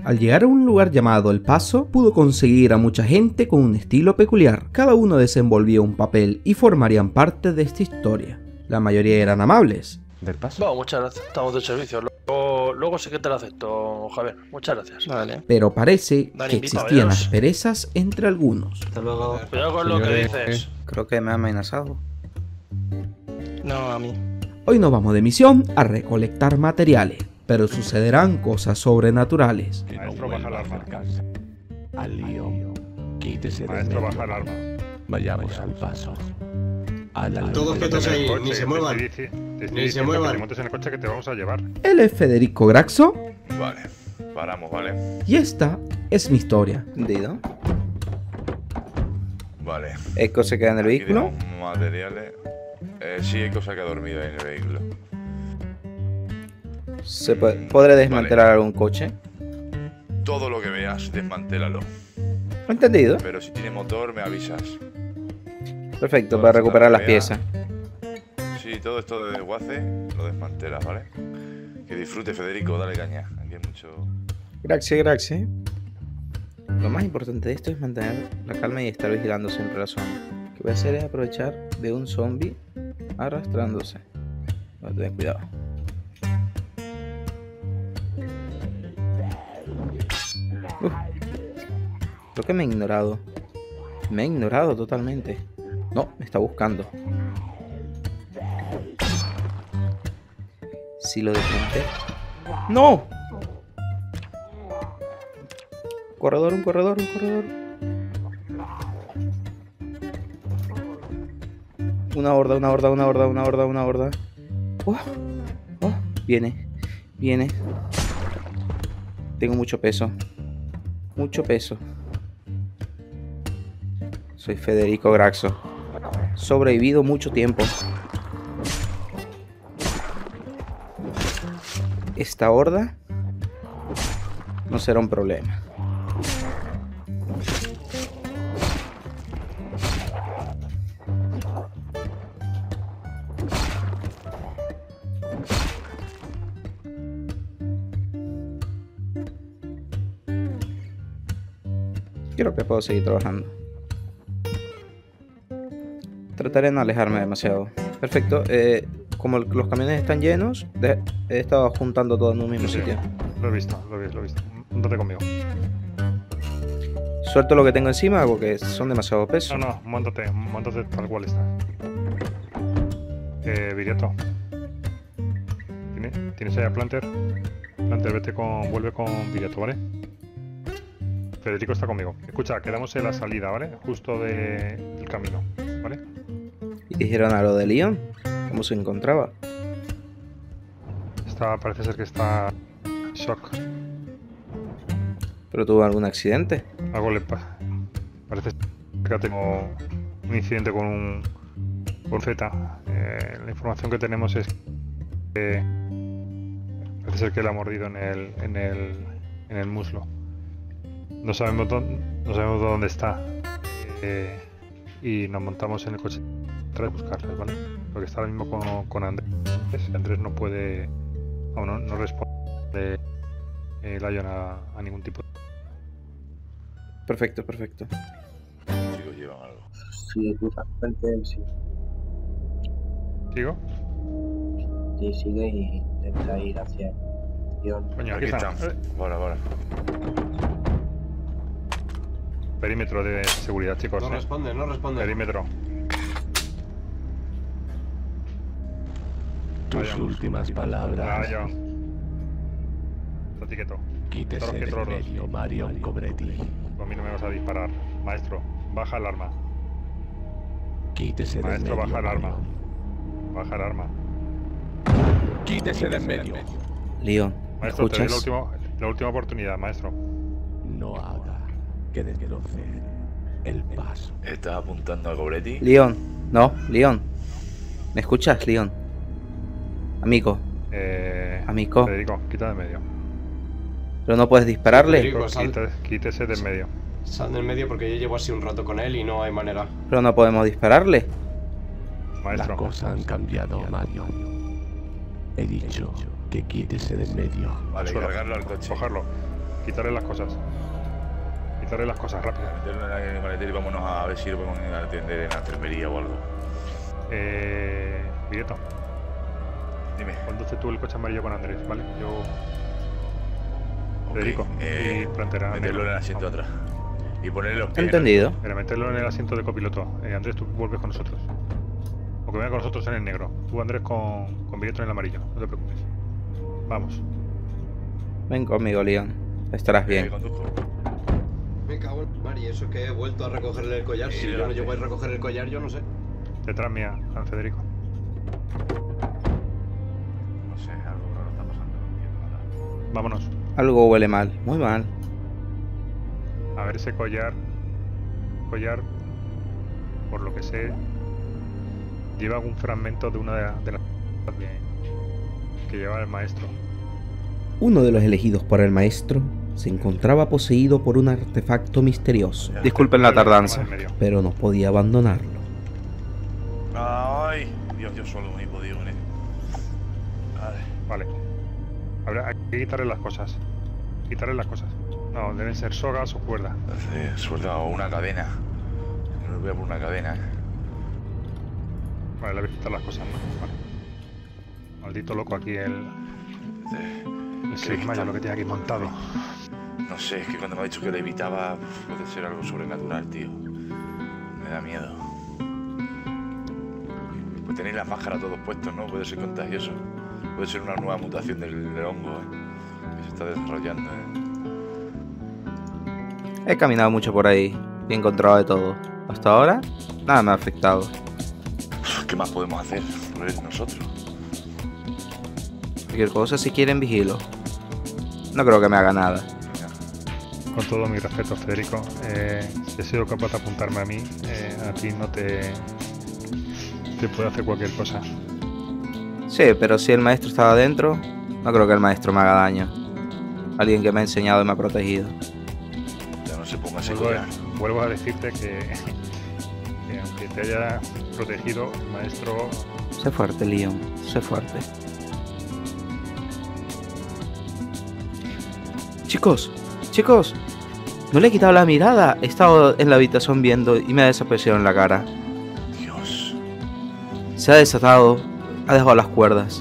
Al llegar a un lugar llamado El Paso, pudo conseguir a mucha gente con un estilo peculiar. Cada uno desenvolvía un papel y formarían parte de esta historia. La mayoría eran amables. ¿Del Paso? Bueno, muchas gracias, estamos de servicio. Luego sí que te lo acepto, Javier. Muchas gracias. Vale. Pero parece Dale, que invita, existían adiós. asperezas entre algunos. Hasta luego. Cuidado con lo que dices. Creo que me ha amenazado. No, a mí. Hoy nos vamos de misión a recolectar materiales, pero sucederán cosas sobrenaturales. Maestro, baja el arma. Al lío. Quítese de Maestro, medio. baja el arma. Vayamos al paso. Todos quietos En el ahí, coche, ni se muevan. Te estoy Ni se diciendo que muevan. te montes en el coche que te vamos a llevar. Él es Federico Graxo Vale, paramos, ¿vale? y esta es mi historia. ¿Entendido? Vale. Eco se queda en el Aquí vehículo. tenemos materiales. Sí, hay cosa que ha dormido ahí en el vehículo. ¿Podré desmantelar algún coche? Todo lo que veas, desmantélalo. ¿Entendido? Pero si tiene motor, me avisas. Perfecto, Todo para esto recuperar que las vea. piezas. Sí, todo esto de desguace lo desmantelas, ¿vale? Que disfrute, Federico, dale caña. Aquí hay mucho... Gracias, gracias. Lo más importante de esto es mantener la calma y estar vigilando siempre la zona. Lo que voy a hacer es aprovechar de un zombie arrastrándose. Voy a tener cuidado. Creo que me ha ignorado. Me ha ignorado totalmente. No, me está buscando. Si lo detenté. ¡No! Corredor, un corredor, un corredor. Una horda, una horda, una horda, una horda, una horda. Oh, oh, viene, viene. Tengo mucho peso. Mucho peso. Soy Federico Graxo. Sobrevivido mucho tiempo. Esta horda no será un problema. Creo que puedo seguir trabajando. Trataré de no alejarme demasiado. Perfecto. Como los camiones están llenos, he estado juntando todo en un mismo Sí, sitio. lo he visto, lo he visto. Móntate conmigo. Suelto lo que tengo encima porque son demasiado peso. No, móntate tal cual está. Viriato. ¿Tienes ahí a Planter? Planter, vuelve con Viriato, ¿vale? Federico está conmigo. Escucha, quedamos en la salida, ¿vale? Justo del camino, ¿vale? ¿Y dijeron algo de Leon? ¿Cómo se encontraba? Parece ser que está en shock. ¿Pero tuvo algún accidente? Algo le pasa. Parece que tengo un incidente con Z. La información que tenemos es que parece ser que le ha mordido en el muslo. No sabemos dónde está. Y nos montamos en el coche para buscarles, ¿vale? Porque está ahora mismo con Andrés. Andrés no puede... No responde Lion a ningún tipo. Perfecto, perfecto. Los chicos llevan algo. Sí, justamente él sí. ¿Sigo? Sí, sigue y intenta ir hacia el guión. Coño, aquí Aquí está. están. Vale. Perímetro de seguridad, chicos. No responde, no responde. Perímetro. Tus Vaya. últimas palabras. Yo. Está quieto. Quítese Todos de quietos, medio, Marion Cobretti. A mí no me vas a disparar. Maestro, baja el arma. Quítese de Maestro, medio, baja el arma. Marion. Baja el arma. Quítese de medio. Leon, ¿me Maestro, te doy escuchas? la última oportunidad, maestro. No haga que destroce el paso. ¿Estás apuntando a Cobretti? Leon, no, Leon. ¿Me escuchas, Leon? Amigo, amigo. Federico, quita de medio. ¿Pero no puedes dispararle? Federico, sal. Quítese de en medio. Sal del medio porque yo llevo así un rato con él y no hay manera. ¿Pero no podemos dispararle? Las Maestro, cosas han cambiado, Marion. He dicho que quítese de medio. Vale, Suelo. cargarlo al coche. cogerlo. Quitarle las cosas. Quitarle las cosas rápido. Meterlo en el maletero y vámonos a ver si lo podemos atender en la enfermería o algo. Vieto, Dime. conduce tú el coche amarillo con Andrés, ¿vale? Yo... Ok, Federico, y Plantera. meterlo en el asiento de atrás. Y ponerle los pies. Entendido. Mira, meterlo en el asiento de copiloto. Andrés, tú vuelves con nosotros. O que venga con nosotros en el negro. Tú, Andrés, con Vieto en el amarillo. No te preocupes. Vamos. Ven conmigo, Leon. Estarás bien. Conduzco. Me cago en Mari, eso es que he vuelto a recogerle el collar. Si yo no llego a recoger el collar, yo no sé. Detrás mía, San Federico. No sé, algo raro está pasando. No entiendo nada. Vámonos. Algo huele mal, muy mal. A ver ese collar. Collar, por lo que sé, lleva algún fragmento de una de las que lleva el maestro. Uno de los elegidos por el maestro se encontraba poseído por un artefacto misterioso, Disculpen la tardanza. En medio. pero no podía abandonarlo. Ay, Dios, yo solo no he podido con él. Vale. Habrá que quitarle las cosas. Quitarle las cosas. No, deben ser sogas o cuerda. Suelta o una cadena. No lo voy a por una cadena, Vale, le voy a quitar las cosas, ¿no? Vale. Maldito loco aquí el Sigma, lo que tiene aquí montado. No sé, es que cuando me ha dicho que le evitaba, puede ser algo sobrenatural, tío. Me da miedo. Pues tenéis las máscaras todos puestos, ¿no? Puede ser contagioso. Puede ser una nueva mutación del hongo, que se está desarrollando, He caminado mucho por ahí y he encontrado de todo. Hasta ahora, nada me ha afectado. ¿Qué más podemos hacer por él nosotros? Cualquier cosa, si quieren, vigilo. No creo que me haga nada. Con todo mi respeto, Federico, si has sido capaz de apuntarme a mí, a ti no te puede hacer cualquier cosa. Sí, pero si el maestro estaba dentro, no creo que el maestro me haga daño. Alguien que me ha enseñado y me ha protegido. Ya no se ponga ese Vuelvo, collar. vuelvo a decirte que aunque te haya protegido, el maestro... Sé fuerte, Leon. Sé fuerte. Chicos, no le he quitado la mirada. He estado en la habitación viendo y me ha desaparecido en la cara. Dios. Se ha desatado, ha dejado las cuerdas.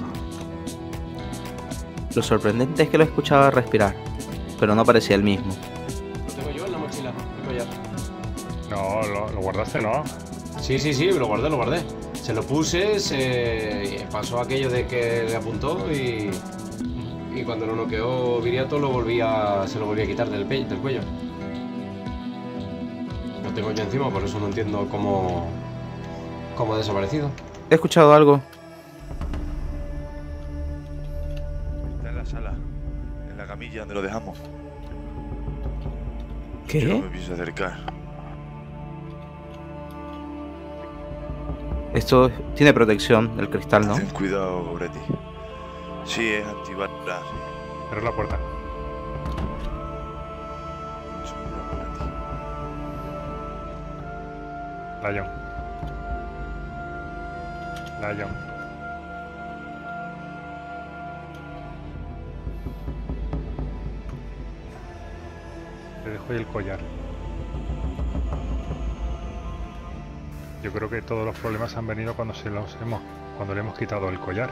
Lo sorprendente es que lo escuchaba respirar, pero no parecía el mismo. Lo tengo yo en la mochila, el collar. No, lo guardaste, ¿no? Sí, lo guardé. Se lo puse, pasó aquello de que le apuntó y cuando lo noqueó Viriato se lo volví a quitar del cuello. Lo tengo yo encima, por eso no entiendo cómo ha desaparecido. He escuchado algo. Está en la sala, en la camilla donde lo dejamos. ¿Qué? Yo no me pienso acercar. Esto tiene protección, el cristal, ¿no? Ten cuidado, Breti. Sí, es antibalas. Sí. Cierra la puerta. Mucho cuidado, Breti. Lion. Te dejo ahí el collar. Yo creo que todos los problemas han venido cuando le hemos quitado el collar.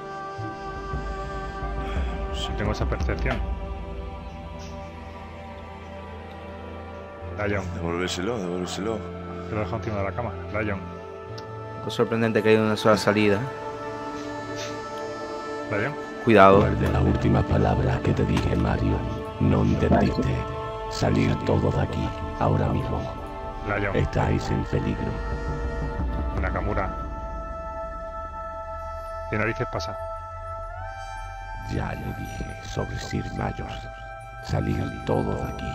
Tengo esa percepción. Lion, Devolvérselo. te lo dejo encima de la cama. Lion. Es sorprendente que haya una sola salida. Lion. Cuidado. Recuerde la última palabra que te dije, Mario. No entendiste. Salir todo de aquí, ahora mismo. Lion. Estáis en peligro. Nakamura. ¿Qué narices pasa? Ya le dije sobre Sir Mayors. Salir todo de aquí.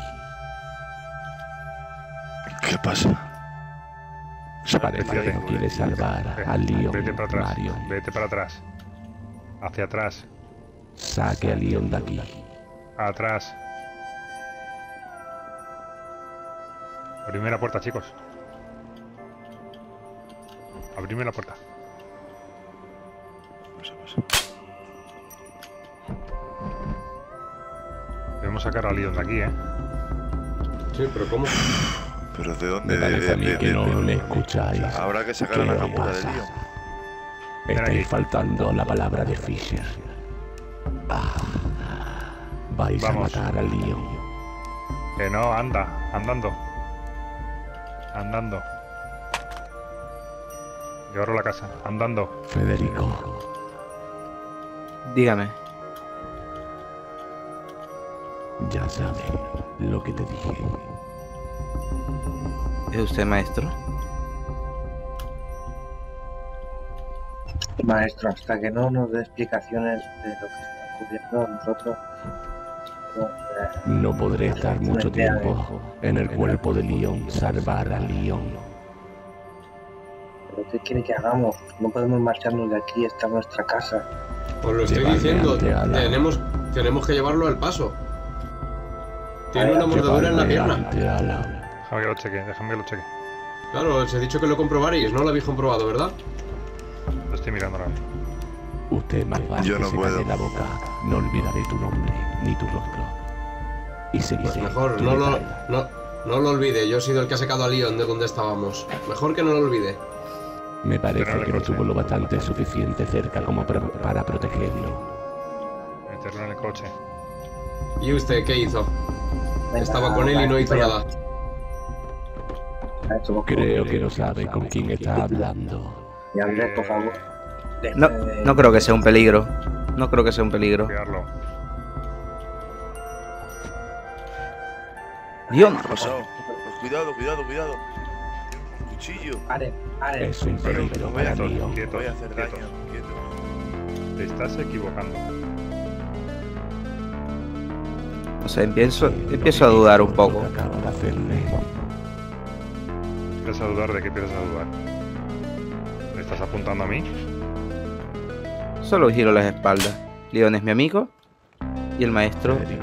¿Qué pasa? Parece que no quiere salvar a Leon, Vete para atrás. Mario. Vete para atrás. Hacia atrás. Saque a Leon de aquí. Atrás. Abridme la puerta, chicos. Abridme la puerta. Podemos sacar a Leon de aquí, ¿eh? Sí, pero ¿cómo? ¿Pero de dónde? Me parece a mí que no me escucháis. Habrá que sacar a ¿Qué la os Gamora de pasa? Leon. Estáis faltando la palabra de Fisher. Vais Vamos. a matar a Leon. Que no, anda, andando. Andando. Llevarlo a la casa, andando. Federico, Dígame. ya sabes lo que te dije. ¿Es usted maestro? Maestro, hasta que no nos dé explicaciones de lo que está ocurriendo, nosotros No podré estar mucho tiempo en el cuerpo de Leon, salvar a Leon. ¿Pero qué quiere que hagamos? No podemos marcharnos de aquí, esta es nuestra casa. Os lo estoy Llevarle diciendo. ante Ala. Tenemos que llevarlo al paso. Tiene una mordedura en la pierna. Ante Ala. Déjame que lo cheque, déjame que lo cheque. Claro, os he dicho que lo comprobaréis, no lo habéis comprobado, ¿verdad? Lo estoy mirando ahora. Usted más vale Yo que no se puedo. calle la boca. No olvidaré tu nombre ni tu rostro. Y seguiré. Pues mejor, tu no letalidad. no lo olvide. Yo he sido el que ha sacado a Leon de donde estábamos. Mejor que no lo olvide. Me parece Pero que no el coche. tuvo lo bastante suficiente cerca como para protegerlo. Meterlo en el coche. ¿Y usted qué hizo? Venga, Estaba con él y no hizo vaya. nada. Maestro, Creo que no sabe con quién está hablando. Y Andrés, por favor. No, deje de- no creo que sea un peligro. No creo que sea un peligro. Cuidarlo. Dios, ¿Qué ha pasado? Pues cuidado, cuidado, cuidado. Un cuchillo. Paren, paren. Es un peligro para Quietos, Leon. quietos, Voy a hacer daño. quietos. Quieto. Te estás equivocando. o sea, empiezo a dudar un poco. Lo que acabo de hacerle. ¿Empiezas a dudar de qué empiezas a dudar? ¿Me estás apuntando a mí? Solo giro las espaldas. Leon es mi amigo y el maestro. Federico.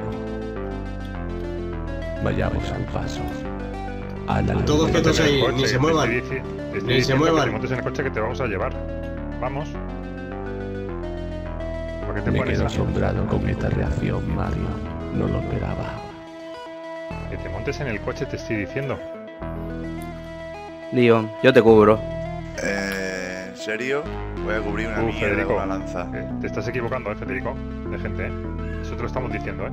Vayamos al paso. Ala, Todos Montate quietos en el ahí, coche, ni se te muevan. estoy Ni se diciendo que muevan. te montes en el coche que te vamos a llevar. Vamos. ¿Por qué te Me pones quedo así? asombrado con esta reacción, Mario. No lo esperaba. Que te montes en el coche te estoy diciendo. Leon, yo te cubro. ¿En serio? Voy a cubrir una mierda Federico. con la lanza. Te estás equivocando, Federico. De gente, Eso te lo estamos diciendo,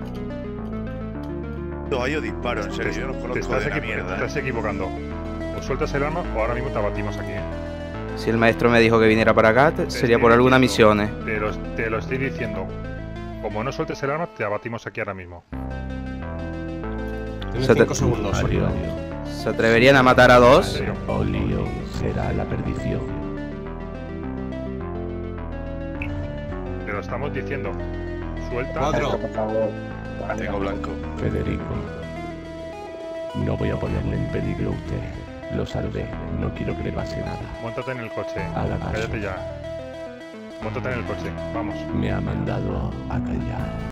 Ahí yo disparo, en serio, yo no Te conozco estás, de la mierda. te estás equivocando. O sueltas el arma o ahora mismo te abatimos aquí, Si el maestro me dijo que viniera para acá, sería por algunas misiones. Te lo estoy diciendo. Como no sueltes el arma, te abatimos aquí ahora mismo. Tienes Se te- 5 segundos. Mario, ¿Se atreverían a matar a En dos? serio. o Leon será la perdición. Te lo estamos diciendo. Suelta. 4. Por favor. Tengo blanco. Federico, no voy a ponerle en peligro a usted. Lo salvé. No quiero que le pase nada. Móntate en el coche. Haga caso. Cállate ya. Móntate en el coche. Vamos. Me ha mandado a callar.